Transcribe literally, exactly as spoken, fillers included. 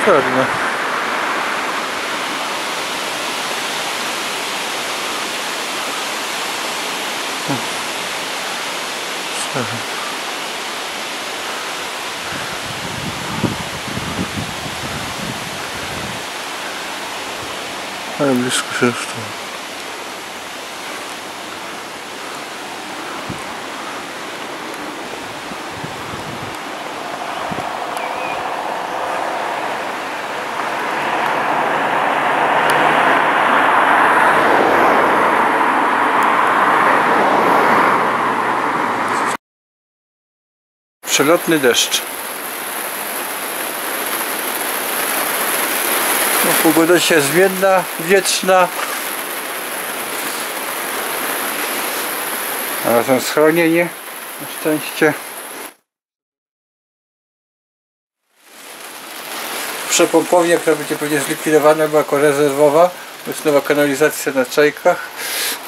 Ładne. Ale blisko się już to. Przelotny deszcz. No, pogoda się zmienna, wietrzna. Znalazłem schronienie, na szczęście. Przepompownia, która będzie pewnie zlikwidowana, była jako rezerwowa. Jest nowa kanalizacja na Czajkach.